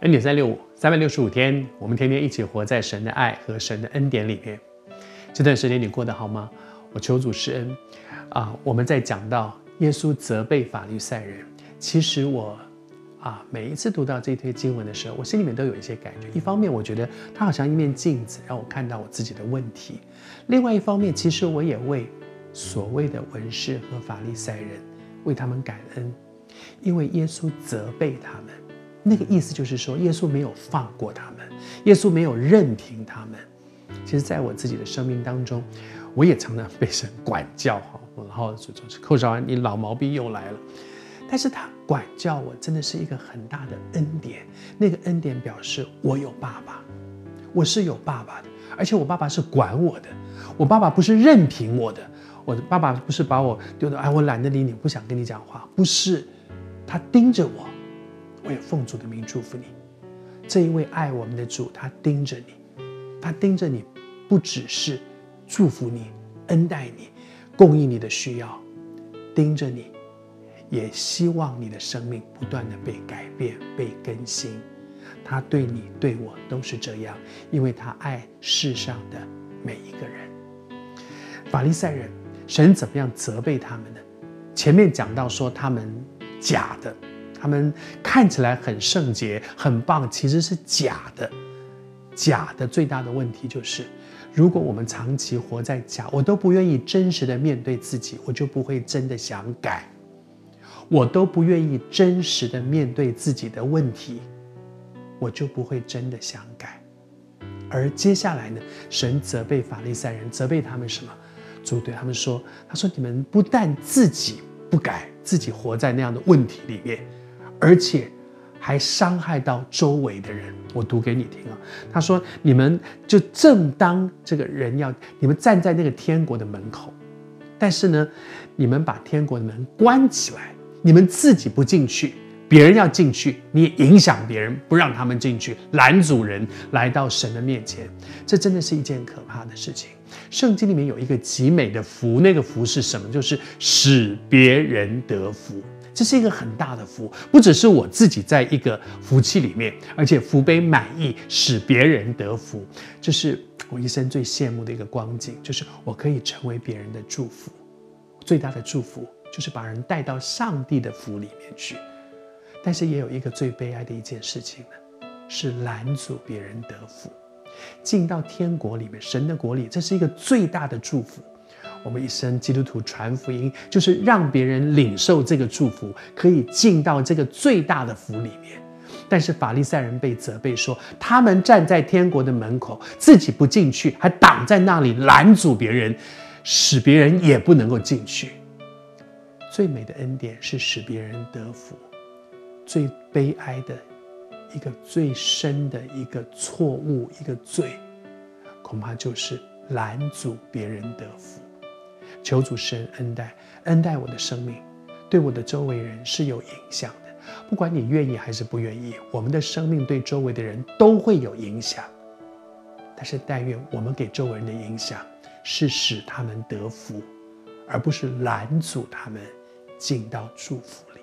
恩典365 365天，我们天天一起活在神的爱和神的恩典里面。这段时间你过得好吗？我求主施恩我们在讲到耶稣责备法利赛人，其实我每一次读到这一堆经文的时候，我心里面都有一些感觉。一方面我觉得它好像一面镜子，让我看到我自己的问题；另外一方面，其实我也为所谓的文士和法利赛人为他们感恩，因为耶稣责备他们，那个意思就是说，耶稣没有放过他们，耶稣没有任凭他们。其实在我自己的生命当中，我也常常被神管教，然后寇少安，你老毛病又来了。但是他管教我真的是一个很大的恩典，那个恩典表示我有爸爸，我是有爸爸的，而且我爸爸是管我的，我爸爸不是任凭我的，我的爸爸不是把我丢到我懒得理你，不想跟你讲话，不是，他盯着我。我也奉主的名祝福你，这一位爱我们的主，他盯着你，他盯着你，不只是祝福你、恩待你、供应你的需要，盯着你，也希望你的生命不断的被改变、被更新。他对你、对我都是这样，因为他爱世上的每一个人。法利赛人，神怎么样责备他们呢？前面讲到说他们假的。他们看起来很圣洁、很棒，其实是假的。假的最大的问题就是，如果我们长期活在假，我都不愿意真实的面对自己，我就不会真的想改。我都不愿意真实的面对自己的问题，我就不会真的想改。而接下来呢，神责备法利赛人，责备他们什么？主对他们说，他说你们不但自己不改，自己活在那样的问题里面，而且还伤害到周围的人。我读给你听他说你们就正当这个人你们站在那个天国的门口，但是呢，你们把天国的门关起来，你们自己不进去，别人要进去，你也影响别人，不让他们进去，拦阻人来到神的面前。这真的是一件可怕的事情。圣经里面有一个极美的福，那个福是什么？就是使别人得福。这是一个很大的福，不只是我自己在一个福气里面，而且福杯满溢，使别人得福。这是我一生最羡慕的一个光景，就是我可以成为别人的祝福。最大的祝福就是把人带到上帝的福里面去。但是也有一个最悲哀的一件事情呢，是拦阻别人得福。进到天国里面，神的国里，这是一个最大的祝福。我们一生基督徒传福音，就是让别人领受这个祝福，可以进到这个最大的福里面。但是法利赛人被责备说，他们站在天国的门口，自己不进去，还挡在那里拦阻别人，使别人也不能够进去。最美的恩典是使别人得福，最悲哀的一个最深的一个错误，一个罪，恐怕就是拦阻别人得福。求主施恩恩待我的生命，对我的周围人是有影响的。不管你愿意还是不愿意，我们的生命对周围的人都会有影响。但是但愿我们给周围人的影响是使他们得福，而不是拦阻他们进到祝福里。